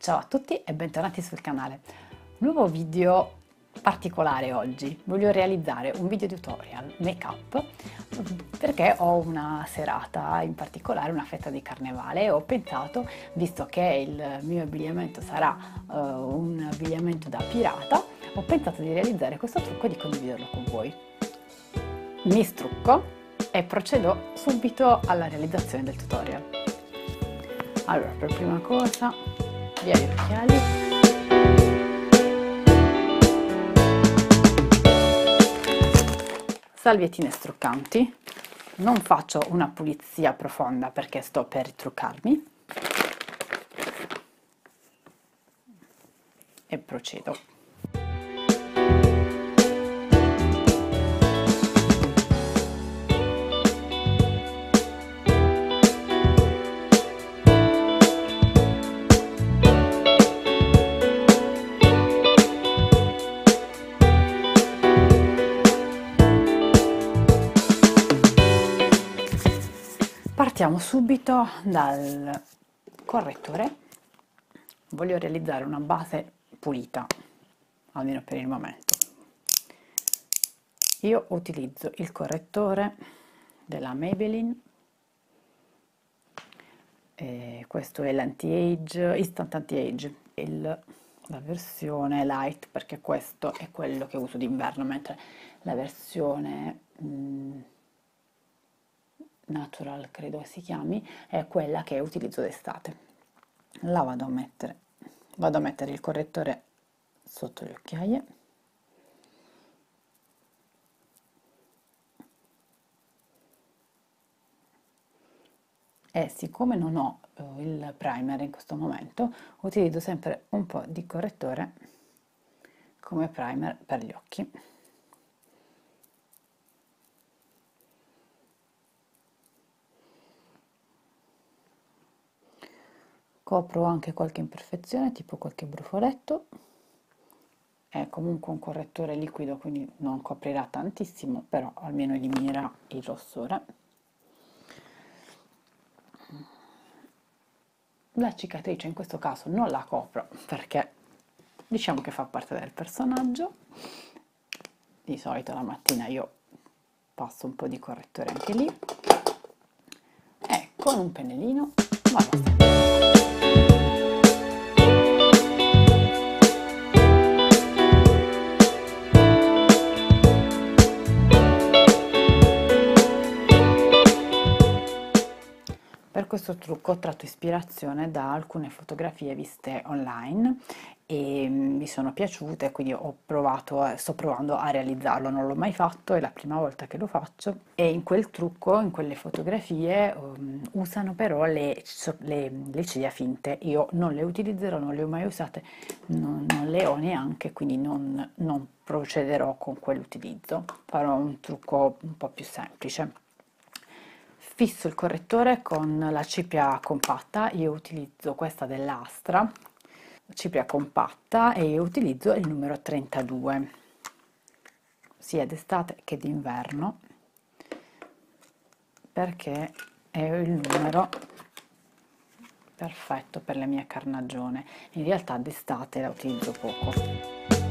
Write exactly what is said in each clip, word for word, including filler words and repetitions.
Ciao a tutti e bentornati sul canale. Nuovo video particolare oggi. Voglio realizzare un video tutorial make up perché ho una serata in particolare, una festa di carnevale, e ho pensato, visto che il mio abbigliamento sarà uh, un abbigliamento da pirata, ho pensato di realizzare questo trucco e di condividerlo con voi. Mi strucco e procedo subito alla realizzazione del tutorial. Allora, per prima cosa, via gli occhiali. Salviettine struccanti. Non faccio una pulizia profonda perché sto per ritruccarmi. E procedo. Partiamo subito dal correttore. Voglio realizzare una base pulita, almeno per il momento. Io utilizzo il correttore della Maybelline, e questo è l'anti-age, Instant Anti-Age, la versione light, perché questo è quello che uso d'inverno, mentre la versione mh, natural, credo che si chiami, è quella che utilizzo d'estate. La vado a mettere, vado a mettere il correttore sotto le occhiaie. E siccome non ho uh, il primer in questo momento, utilizzo sempre un po' di correttore come primer per gli occhi. Copro anche qualche imperfezione, tipo qualche brufoletto. È comunque un correttore liquido, quindi non coprirà tantissimo, però almeno eliminerà il rossore. La cicatrice in questo caso non la copro perché diciamo che fa parte del personaggio. Di solito la mattina io passo un po' di correttore anche lì e con un pennellino vado a stendere. Per questo trucco ho tratto ispirazione da alcune fotografie viste online e mi sono piaciute, quindi ho provato, sto provando a realizzarlo. Non l'ho mai fatto, è la prima volta che lo faccio, e in quel trucco, in quelle fotografie um, usano però le, le, le ciglia finte. Io non le utilizzerò, non le ho mai usate, non, non le ho neanche, quindi non, non procederò con quell'utilizzo. Farò un trucco un po' più semplice. Fisso il correttore con la cipria compatta. Io utilizzo questa dell'Astra, cipria compatta, e io utilizzo il numero trentadue, sia d'estate che d'inverno, perché è il numero perfetto per la mia carnagione. In realtà d'estate la utilizzo poco.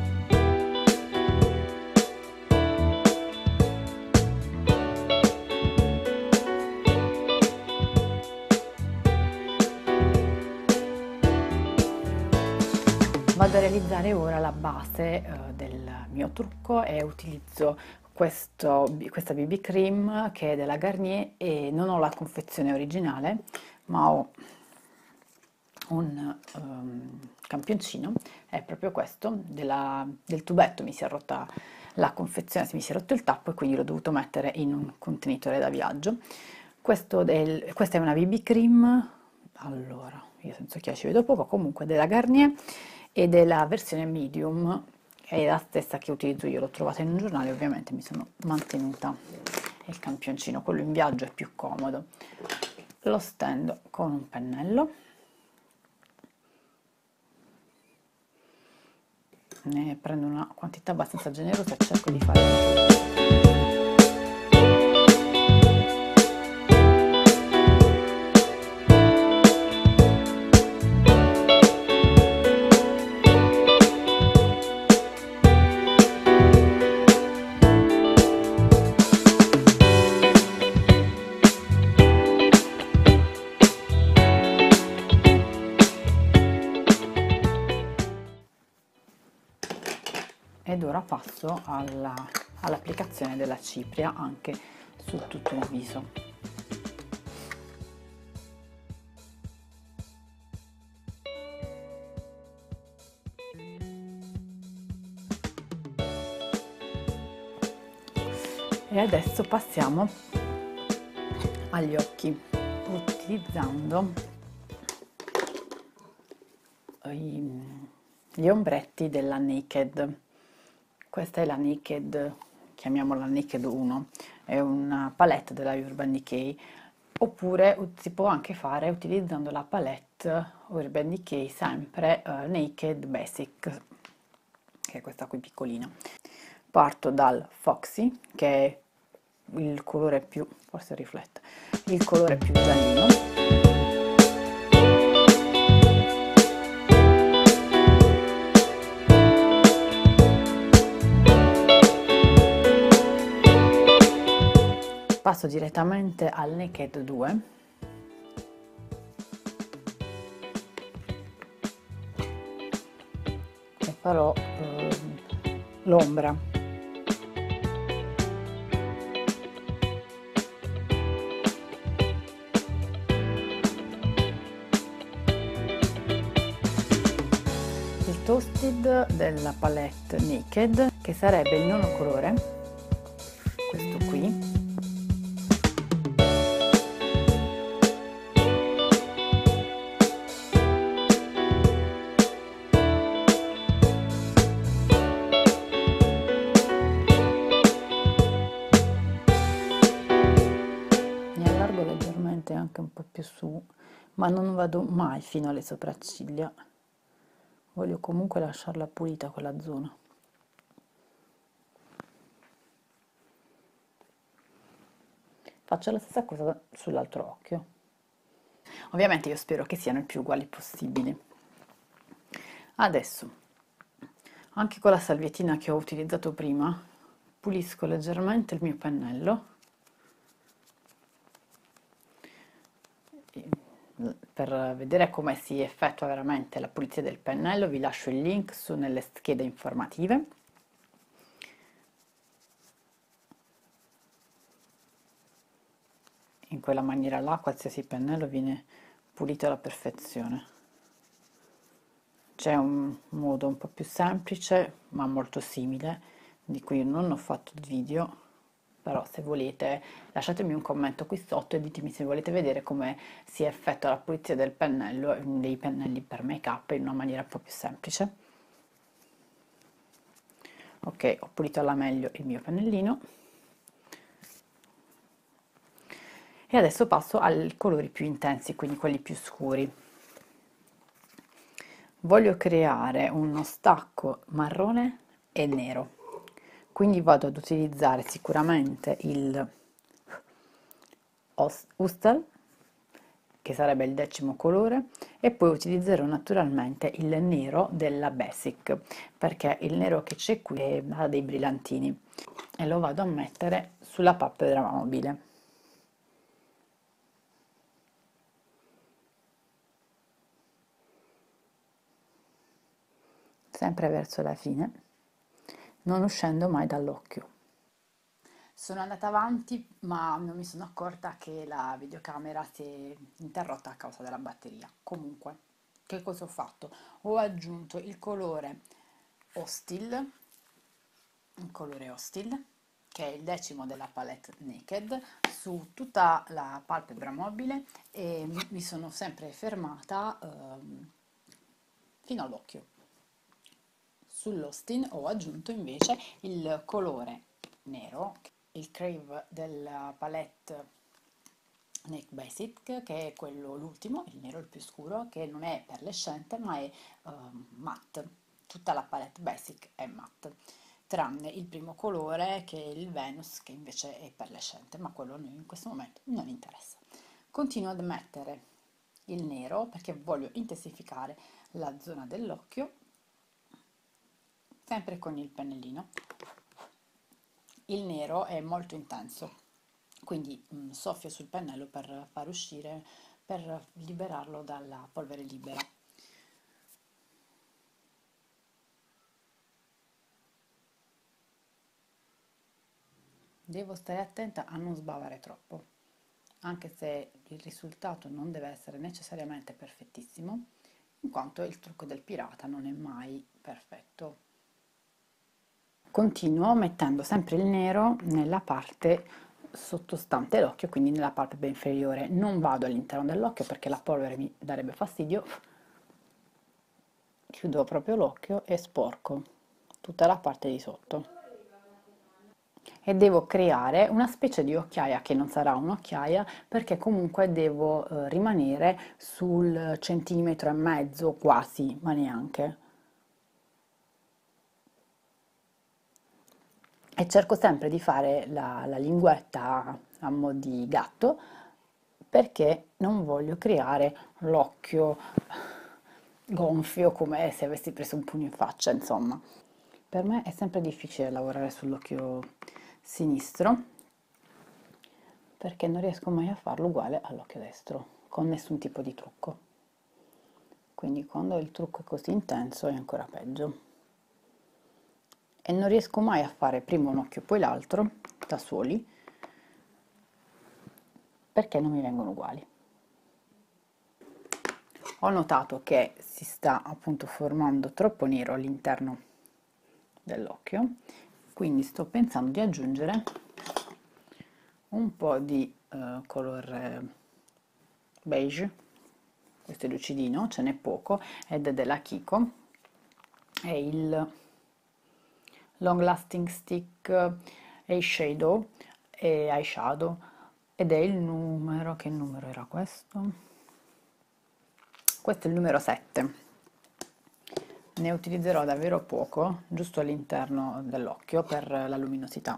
Vado a realizzare ora la base uh, del mio trucco e utilizzo questo, questa B B cream che è della Garnier, e non ho la confezione originale ma ho un um, campioncino, è proprio questo, della, del tubetto mi si è rotta la confezione, mi si è rotto il tappo e quindi l'ho dovuto mettere in un contenitore da viaggio. Questo del, questa è una B B cream, allora io senza occhiali ci vedo poco, comunque della Garnier, e della versione medium, è la stessa che utilizzo io, l'ho trovata in un giornale, ovviamente mi sono mantenuta il campioncino, quello in viaggio è più comodo. Lo stendo con un pennello, ne prendo una quantità abbastanza generosa e cerco di fare Ed ora passo alla, all'applicazione della cipria anche su tutto il viso. E adesso passiamo agli occhi, utilizzando gli ombretti della Naked. Questa è la Naked, chiamiamola Naked uno, è una palette della Urban Decay, oppure si può anche fare utilizzando la palette Urban Decay sempre uh, Naked Basic, che è questa qui piccolina. Parto dal Foxy, che è il colore più, forse riflette, il colore più giallino. Passo direttamente al Naked due e farò eh, l'ombra. Il Toasted della palette Naked, che sarebbe il nono colore, questo qui. Leggermente anche un po' più su, ma non vado mai fino alle sopracciglia, voglio comunque lasciarla pulita quella zona. Faccio la stessa cosa sull'altro occhio. Ovviamente io spero che siano il più uguali possibili. Adesso, anche con la salviettina che ho utilizzato prima, pulisco leggermente il mio pennello per vedere come si effettua veramente la pulizia del pennello. Vi lascio il link su nelle schede informative. In quella maniera là qualsiasi pennello viene pulito alla perfezione. C'è un modo un po' più semplice ma molto simile, di cui io non ho fatto il video, però se volete lasciatemi un commento qui sotto e ditemi se volete vedere come si effettua la pulizia del pennello, dei pennelli per make up in una maniera un po' più semplice. Ok, ho pulito alla meglio il mio pennellino e adesso passo ai colori più intensi, quindi quelli più scuri. Voglio creare uno stacco marrone e nero, quindi vado ad utilizzare sicuramente il Hustle, che sarebbe il decimo colore, e poi utilizzerò naturalmente il nero della Basic, perché il nero che c'è qui ha dei brillantini, e lo vado a mettere sulla palpebra mobile. Sempre verso la fine, non uscendo mai dall'occhio. Sono andata avanti, ma non mi sono accorta che la videocamera si è interrotta a causa della batteria. Comunque, che cosa ho fatto? Ho aggiunto il colore Hostile, il colore Hostile, che è il decimo della palette Naked, su tutta la palpebra mobile, e mi sono sempre fermata ehm, fino all'occhio. Sull'Austin ho aggiunto invece il colore nero, il Crave della palette Naked Basic, che è quello l'ultimo, il nero il più scuro, che non è perlescente ma è uh, matte. Tutta la palette Basic è matte, tranne il primo colore che è il Venus, che invece è perlescente, ma quello a noi in questo momento non interessa. Continuo ad mettere il nero perché voglio intensificare la zona dell'occhio, sempre con il pennellino. Il nero è molto intenso, quindi mh, soffio sul pennello per far uscire, per liberarlo dalla polvere libera. Devo stare attenta a non sbavare troppo, anche se il risultato non deve essere necessariamente perfettissimo, in quanto il trucco del pirata non è mai perfetto. Continuo mettendo sempre il nero nella parte sottostante l'occhio, quindi nella palpebra inferiore. Non vado all'interno dell'occhio perché la polvere mi darebbe fastidio. Chiudo proprio l'occhio e sporco tutta la parte di sotto. E devo creare una specie di occhiaia che non sarà un'occhiaia perché comunque devo eh, rimanere sul centimetro e mezzo quasi, ma neanche. E cerco sempre di fare la, la linguetta a mo' di gatto perché non voglio creare l'occhio gonfio come se avessi preso un pugno in faccia, insomma. Per me è sempre difficile lavorare sull'occhio sinistro perché non riesco mai a farlo uguale all'occhio destro, con nessun tipo di trucco. Quindi quando il trucco è così intenso è ancora peggio. E non riesco mai a fare prima un occhio e poi l'altro, da soli, perché non mi vengono uguali. Ho notato che si sta appunto formando troppo nero all'interno dell'occhio, quindi sto pensando di aggiungere un po' di eh, color beige, questo è lucidino, ce n'è poco, ed è della Kiko, è il Long Lasting Stick Eyeshadow, e eyeshadow ed è il numero, che numero era questo? Questo è il numero sette. Ne utilizzerò davvero poco, giusto all'interno dell'occhio per la luminosità.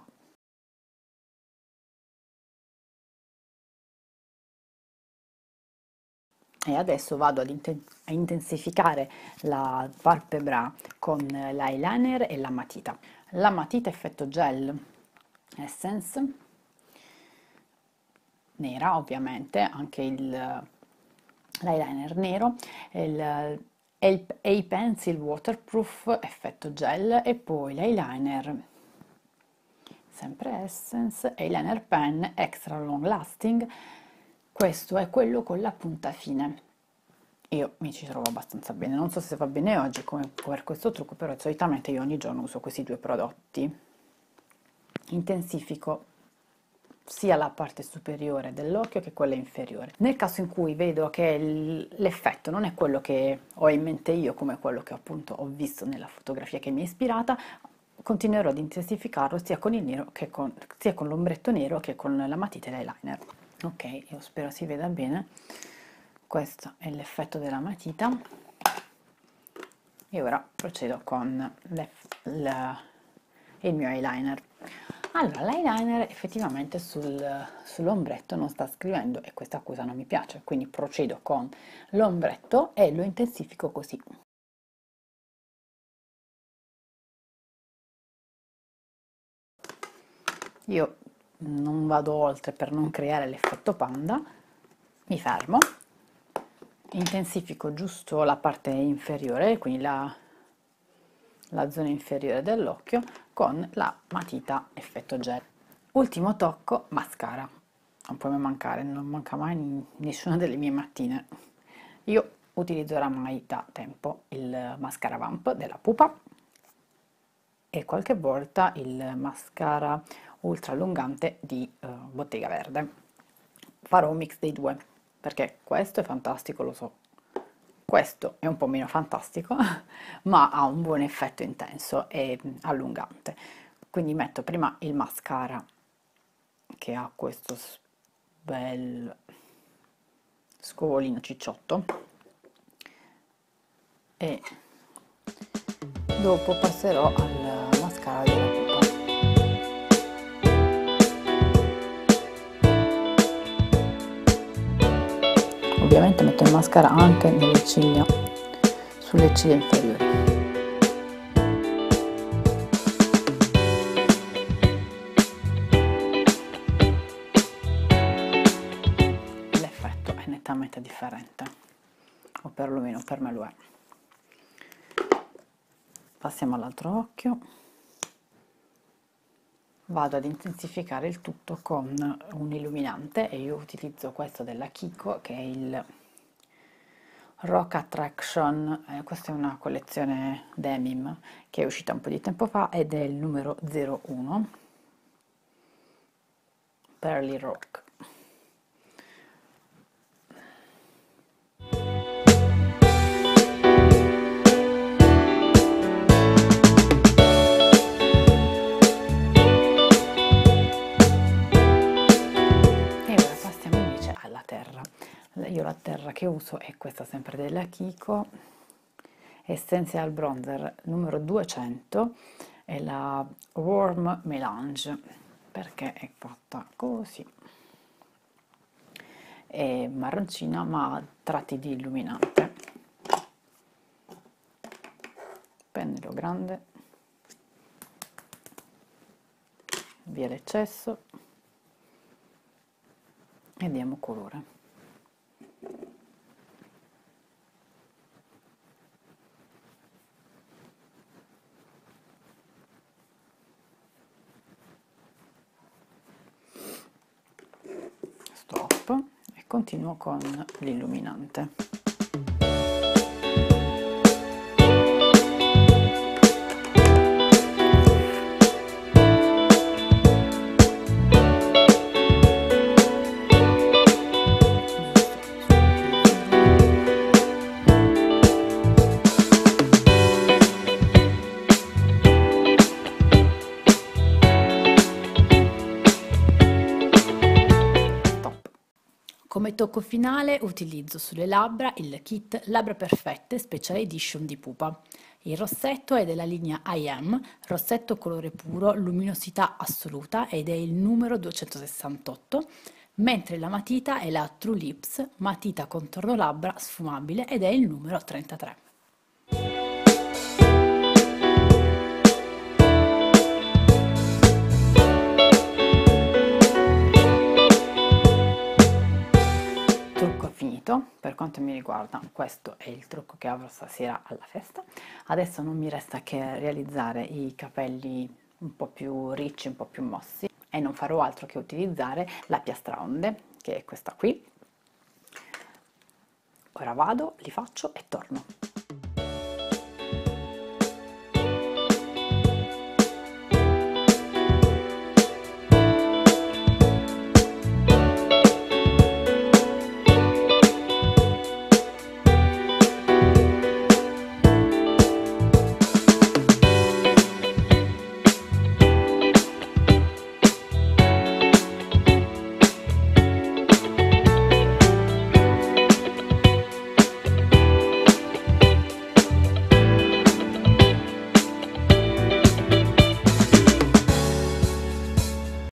E adesso vado ad inten a intensificare la palpebra con l'eyeliner e la matita. La matita effetto gel Essence, nera ovviamente, anche l'eyeliner nero, il A-Pencil Waterproof effetto gel e poi l'eyeliner sempre Essence, eyeliner pen extra long lasting. Questo è quello con la punta fine. Io mi ci trovo abbastanza bene, non so se va bene oggi come per questo trucco, però solitamente io ogni giorno uso questi due prodotti. Intensifico sia la parte superiore dell'occhio che quella inferiore. Nel caso in cui vedo che l'effetto non è quello che ho in mente io, come quello che appunto ho visto nella fotografia che mi ha ispirata, continuerò ad intensificarlo sia con il nero che con, sia con l'ombretto nero che con la matita e l'eyeliner. Ok, io spero si veda bene. Questo è l'effetto della matita e ora procedo con le, le, il mio eyeliner. Allora, l'eyeliner effettivamente sul, sull'ombretto non sta scrivendo e questa cosa non mi piace, quindi procedo con l'ombretto e lo intensifico così. Io non vado oltre per non creare l'effetto panda, mi fermo, intensifico giusto la parte inferiore, quindi la, la zona inferiore dell'occhio, con la matita effetto gel. Ultimo tocco, mascara. Non può mai mancare, non manca mai nessuna delle mie mattine. Io utilizzo oramai da tempo il mascara Vamp della Pupa e qualche volta il mascara ultra allungante di uh, Bottega Verde. Farò un mix dei due perché questo è fantastico, lo so, questo è un po' meno fantastico ma ha un buon effetto intenso e allungante. Quindi metto prima il mascara che ha questo bel scovolino cicciotto e dopo passerò al mascara della Pupa. Ovviamente metto il mascara anche nelle ciglia, sulle ciglia inferiori. L'effetto è nettamente differente, o perlomeno per me lo è. Passiamo all'altro occhio. vado ad intensificare il tutto con un illuminante e io utilizzo questo della Kiko, che è il Rock Attraction. Eh, questa è una collezione denim che è uscita un po' di tempo fa ed è il numero zero uno, Pearly Rock. Io la terra che uso è questa sempre della Kiko, Essential Bronzer numero duecento, è la Warm Melange, perché è fatta così, è marroncina ma a tratti di illuminante, pennello grande, via l'eccesso e diamo colore. Stop e continuo con l'illuminante. Come tocco finale utilizzo sulle labbra il kit Labbra Perfette Special Edition di Pupa. Il rossetto è della linea I Am, rossetto colore puro, luminosità assoluta ed è il numero duecentosessantotto, mentre la matita è la True Lips, matita contorno labbra sfumabile ed è il numero trentatré. Per quanto mi riguarda, questo è il trucco che avrò stasera alla festa. Adesso non mi resta che realizzare i capelli un po' più ricci, un po' più mossi, e non farò altro che utilizzare la piastra onde, che è questa qui. Ora vado, li faccio e torno.